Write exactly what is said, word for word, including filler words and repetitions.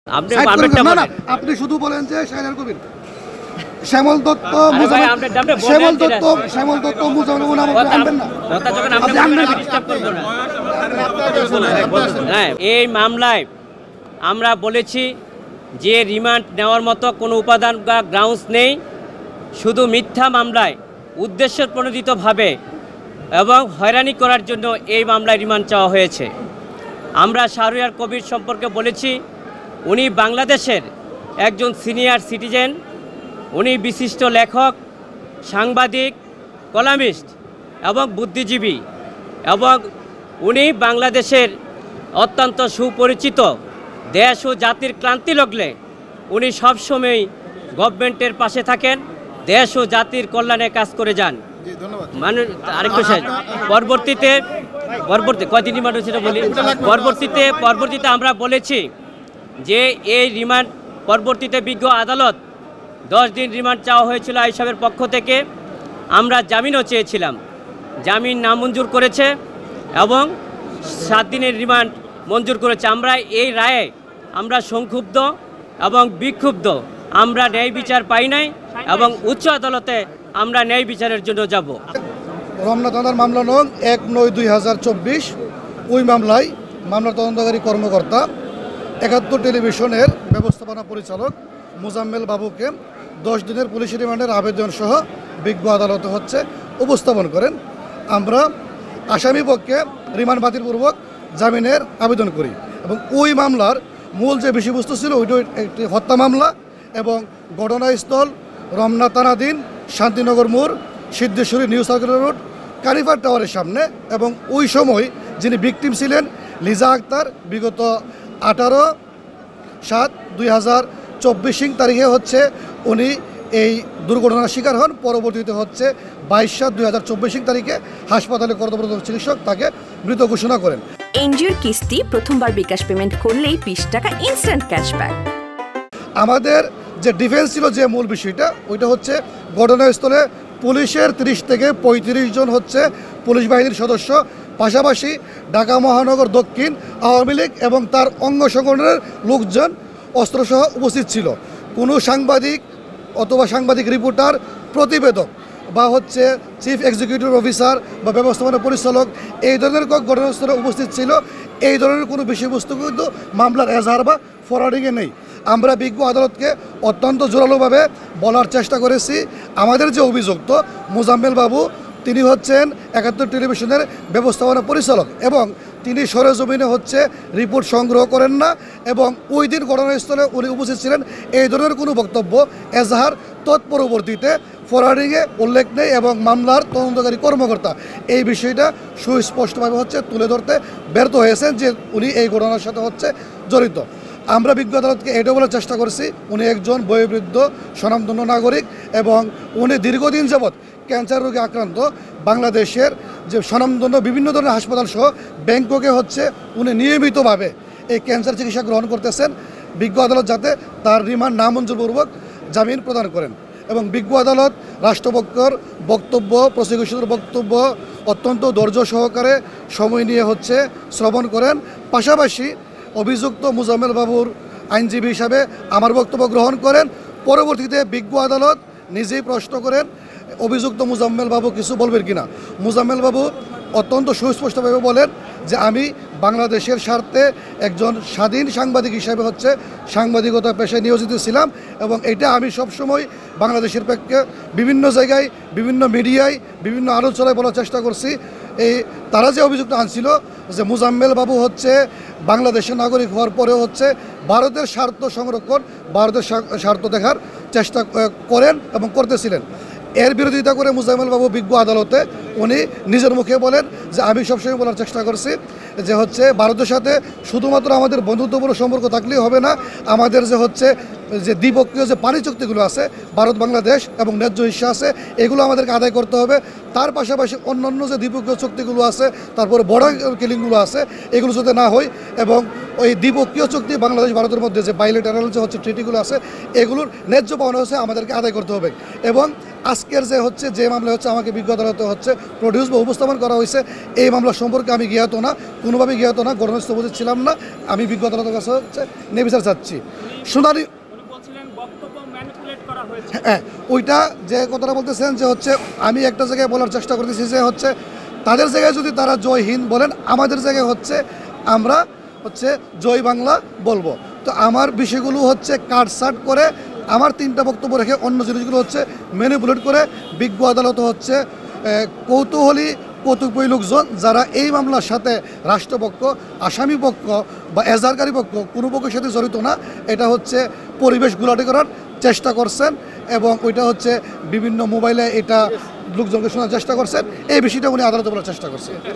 আপনি পারমিটটা না না বলেন। আপনি শুধু বলেন যে শাহরিয়ার কবির শ্যামল দত্ত আরে ভাই, মুজাম্মেল আপনি আপনি বলেন শ্যামল যেটা- দত্ত শ্যামল দত্ত মুজাম্মেল নাম আপনি কথা আনবেন না কথা যখন আপনি আপনি বলবেন, আনবেন আমি না। ডিস্টার্ব করব না। হ্যাঁ, এই মামলায় আমরা বলেছি যে রিমান্ড নেওয়ার মতো কোনো উপাদান বা গ্রাউন্ডস নেই, শুধু মিথ্যা মামলায় উদ্দেশ্য প্রণোদিতভাবে এবং হয়রানি করার জন্য এই মামলায় রিমান্ড চাওয়া হয়েছে। আমরা শাহরিয়ার কবির সম্পর্কে বলেছি উনি বাংলাদেশের একজন সিনিয়র সিটিজেন, উনি বিশিষ্ট লেখক, সাংবাদিক, কলামিস্ট এবং বুদ্ধিজীবী, এবং উনি বাংলাদেশের অত্যন্ত সুপরিচিত। দেশ ও জাতির ক্লান্তি লাগলে উনি সবসময় গভর্নমেন্টের পাশে থাকেন, দেশ ও জাতির কল্যাণে কাজ করে যান। মানুষ আরেকটু শেষ পরবর্তীতে পরবর্তী কয়দিন রিমান্ড হয়েছিল বলি পরবর্তীতে পরবর্তীতে আমরা বলেছি যে এই রিমান্ড পরবর্তীতে বিজ্ঞ আদালত দশ দিন রিমান্ড চাওয়া হয়েছিল আইসাবের পক্ষ থেকে। আমরা জামিনও চেয়েছিলাম, জামিন নামঞ্জুর করেছে এবং সাত দিনের রিমান্ড মঞ্জুর করেছে। আমরা এই রায়ে আমরা সংক্ষুব্ধ এবং বিক্ষুব্ধ। আমরা ন্যায় বিচার পাই নাই এবং উচ্চ আদালতে আমরা ন্যায় বিচারের জন্য যাব। রমনা থানার মামলা নং এক নয় দুই হাজার চব্বিশ ওই মামলায় মামলার তদন্তকারী কর্মকর্তা একাত্তর টেলিভিশনের ব্যবস্থাপনা পরিচালক মুজাম্মেল বাবুকে দশ দিনের পুলিশ রিমান্ডের আবেদন সহ বিজ্ঞ আদালতে হচ্ছে উপস্থাপন করেন। আমরা আসামি পক্ষে রিমান্ড বাতিলপূর্বক জামিনের আবেদন করি এবং ওই মামলার মূল যে বিষয়বস্তু ছিল ওইটা একটি হত্যা মামলা এবং ঘটনাস্থল রমনা থানাধীন শান্তিনগর মোড়, সিদ্ধেশ্বরী নিউ সার্কুলার রোড, কারিফার টাওয়ারের সামনে। এবং ওই সময় যিনি ভিকটিম ছিলেন লিজা আক্তার, বিগত আঠারো সাত দুই হাজার চব্বিশ তারিখে হচ্ছে উনি এই দুর্ঘটনার শিকার হন। পরবর্তীতে হচ্ছে বাইশ সাত দুই হাজার চব্বিশ তারিখে হাসপাতালে কর্তব্যরত চিকিৎসক তাকে মৃত ঘোষণা করেন। এনজিওর কিস্তি প্রথমবার বিকাশ পেমেন্ট করলেই বিশ টাকা ইনস্ট্যান্ট ক্যাশব্যাক। আমাদের যে ডিফেন্স ছিল, যে মূল বিষয়টা ওইটা হচ্ছে ঘটনাস্থলে পুলিশের তিরিশ থেকে পঁয়ত্রিশ জন হচ্ছে পুলিশ বাহিনীর সদস্য, পাশাপাশি ঢাকা মহানগর দক্ষিণ আওয়ামী লীগ এবং তার অঙ্গ সংগঠনের লোকজন অস্ত্রসহ উপস্থিত ছিল। কোনো সাংবাদিক অথবা সাংবাদিক রিপোর্টার, প্রতিবেদক বা হচ্ছে চিফ এক্সিকিউটিভ অফিসার বা ব্যবস্থাপনা পরিচালক এই ধরনের ঘটনাস্থলে উপস্থিত ছিল। এই ধরনের কোনো বিষয়বস্তু কিন্তু মামলার এজাহার বা ফরওয়ার্ডিংয়ে নেই। আমরা বিজ্ঞ আদালতকে অত্যন্ত জোরালোভাবে বলার চেষ্টা করেছি আমাদের যে অভিযুক্ত মুজাম্মেল বাবু, তিনি হচ্ছেন একাত্তর টেলিভিশনের ব্যবস্থাপনা পরিচালক এবং তিনি সরেজমিনে হচ্ছে রিপোর্ট সংগ্রহ করেন না এবং ওই দিন ঘটনাস্থলে উনি উপস্থিত ছিলেন। এই ধরনের কোনো বক্তব্য এজাহার তৎপরবর্তীতে ফরওয়ার্ডিংয়ে উল্লেখ নেই এবং মামলার তদন্তকারী কর্মকর্তা এই বিষয়টা সুস্পষ্টভাবে হচ্ছে তুলে ধরতে ব্যর্থ হয়েছেন যে উনি এই ঘটনার সাথে হচ্ছে জড়িত। আমরা বিজ্ঞ আদালতকে এটা বলার চেষ্টা করছি উনি একজন বয়োবৃদ্ধ স্বনামধন্য নাগরিক এবং উনি দীর্ঘদিন যাবৎ ক্যান্সার রোগে আক্রান্ত। বাংলাদেশের যে স্বনামধন্য বিভিন্ন ধরনের হাসপাতাল সহ ব্যাংককে হচ্ছে উনি নিয়মিতভাবে এই ক্যান্সার চিকিৎসা গ্রহণ করতেছেন। বিজ্ঞ আদালত যাতে তার রিমান্ড নামঞ্জুরপূর্বক জামিন প্রদান করেন এবং বিজ্ঞ আদালত রাষ্ট্রপক্ষের বক্তব্য, প্রসিকিউশনের বক্তব্য অত্যন্ত ধৈর্য সহকারে সময় নিয়ে হচ্ছে শ্রবণ করেন। পাশাপাশি অভিযুক্ত মুজাম্মেল বাবুর আইনজীবী হিসাবে আমার বক্তব্য গ্রহণ করেন। পরবর্তীতে বিজ্ঞ আদালত নিজেই প্রশ্ন করেন অভিযুক্ত মুজাম্মেল বাবু কিছু বলবেন কিনা। মুজাম্মেল বাবু অত্যন্ত সুস্পষ্টভাবে বলেন যে আমি বাংলাদেশের স্বার্থে একজন স্বাধীন সাংবাদিক হিসাবে হচ্ছে সাংবাদিকতা পেশায় নিয়োজিত ছিলাম এবং এটা আমি সবসময় বাংলাদেশের পক্ষে বিভিন্ন জায়গায়, বিভিন্ন মিডিয়ায়, বিভিন্ন আলোচনায় বলার চেষ্টা করছি। এই তারা যে অভিযুক্ত আনছিল যে মুজাম্মেল বাবু হচ্ছে বাংলাদেশের নাগরিক হওয়ার পরেও হচ্ছে ভারতের স্বার্থ সংরক্ষণ, ভারতের স্বার্থ দেখার চেষ্টা করেন এবং করতেছিলেন। এর বিরোধিতা করে মুজাম্মেল বাবু বিজ্ঞ আদালতে উনি নিজের মুখে বলেন যে আমি সবসময় বলার চেষ্টা করছি যে হচ্ছে ভারতের সাথে শুধুমাত্র আমাদের বন্ধুত্বপূর্ণ সম্পর্ক থাকলেই হবে না, আমাদের যে হচ্ছে যে দ্বিপক্ষীয় যে পানি চুক্তিগুলো আছে ভারত বাংলাদেশ এবং ন্যায্য হিস্সা আছে এগুলো আমাদেরকে আদায় করতে হবে। তার পাশাপাশি অন্যান্য যে দ্বিপক্ষীয় চুক্তিগুলো আছে, তারপরে বর্ডার কিলিংগুলো আছে, এগুলো যাতে না হয় এবং ওই দ্বিপক্ষীয় চুক্তি বাংলাদেশ ভারতের মধ্যে যে বাইলেটারাল যে হচ্ছে ট্রিটিগুলো আছে এগুলোর ন্যায্য পাওনা হচ্ছে আমাদেরকে আদায় করতে হবে এবং আজকের যে হচ্ছে যে মামলা হচ্ছে আমাকে বিজ্ঞ আদালতে হচ্ছে প্রডিউস বা উপস্থাপন করা হয়েছে, এই মামলা সম্পর্কে আমি জ্ঞাত না, কোনোভাবে জ্ঞাত না, ঘটনাস্থলে উপস্থিত ছিলাম না। আমি বিজ্ঞ আদালতের কাছে হচ্ছে নেবিচার চাচ্ছি। শুনানি হ্যাঁ, ওইটা যে কথাটা বলতেছেন যে হচ্ছে আমি একটা জায়গায় বলার চেষ্টা করতেছি যে হচ্ছে তাদের জায়গায় যদি তারা জয় হিন্দ বলেন, আমাদের জায়গায় হচ্ছে আমরা হচ্ছে জয় বাংলা বলবো। তো আমার বিষয়গুলো হচ্ছে কাটসাট করে আমার তিনটা বক্তব্য রেখে অন্য জিনিসগুলো হচ্ছে ম্যানিপুলেট করে বিজ্ঞ আদালত হচ্ছে আহ, কৌতূহলী কতিপয় লোকজন যারা এই মামলার সাথে রাষ্ট্রপক্ষ, আসামি পক্ষ বা এজাহারকারী পক্ষ কোনো পক্ষের সাথে জড়িত না, এটা হচ্ছে পরিবেশ গুলাটি করার চেষ্টা করছেন এবং ওইটা হচ্ছে বিভিন্ন মোবাইলে এটা লোকজনকে শোনার চেষ্টা করছেন। এই বিষয়টা উনি আদালতে বলার চেষ্টা করছেন।